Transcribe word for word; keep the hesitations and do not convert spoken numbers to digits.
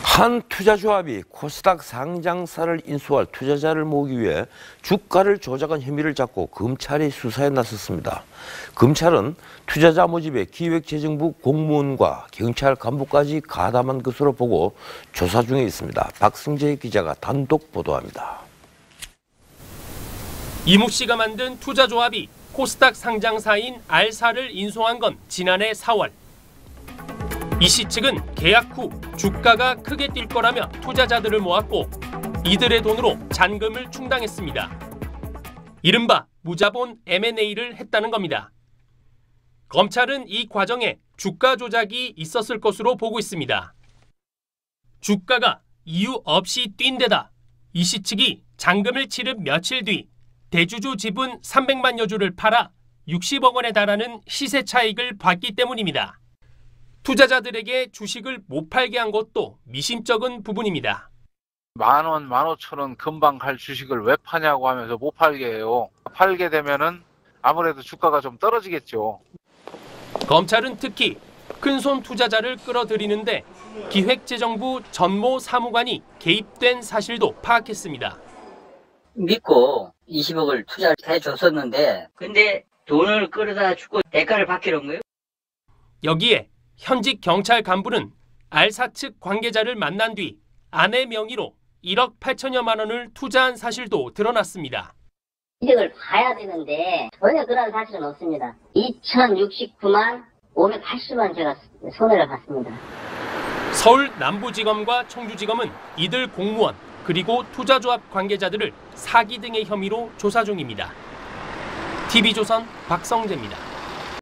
한 투자조합이 코스닥 상장사를 인수할 투자자를 모으기 위해 주가를 조작한 혐의를 잡고 검찰이 수사에 나섰습니다. 검찰은 투자자 모집에 기획재정부 공무원과 경찰 간부까지 가담한 것으로 보고 조사 중에 있습니다. 박승재 기자가 단독 보도합니다. 이모 씨가 만든 투자조합이 코스닥 상장사인 알사를 인수한 건 지난해 사월. 이 씨 측은 계약 후 주가가 크게 뛸 거라며 투자자들을 모았고 이들의 돈으로 잔금을 충당했습니다. 이른바 무자본 엠 앤 에이를 했다는 겁니다. 검찰은 이 과정에 주가 조작이 있었을 것으로 보고 있습니다. 주가가 이유 없이 뛴 데다 이 씨 측이 잔금을 치른 며칠 뒤 대주주 지분 삼백만여 주를 팔아 육십억 원에 달하는 시세 차익을 봤기 때문입니다. 투자자들에게 주식을 못 팔게 한 것도 미심쩍은 부분입니다. 만 원, 만 오천 원 금방 갈 주식을 왜 파냐고 하면서 못 팔게 해요. 팔게 되면은 아무래도 주가가 좀 떨어지겠죠. 검찰은 특히 큰손 투자자를 끌어들이는데 기획재정부 전모 사무관이 개입된 사실도 파악했습니다. 믿고 이십억을 투자해 줬었는데 근데 돈을 끌어다 주고 대가를 받기로 한 거예요? 여기에 현직 경찰 간부는 알사 측 관계자를 만난 뒤 아내 명의로 일억 팔천여만 원을 투자한 사실도 드러났습니다. 이득을 봐야 되는데 전혀 그런 사실은 없습니다. 이천육십구만 오백팔십 원 제가 손해를 봤습니다. 서울 남부지검과 청주지검은 이들 공무원 그리고 투자조합 관계자들을 사기 등의 혐의로 조사 중입니다. 티비조선 박성재입니다.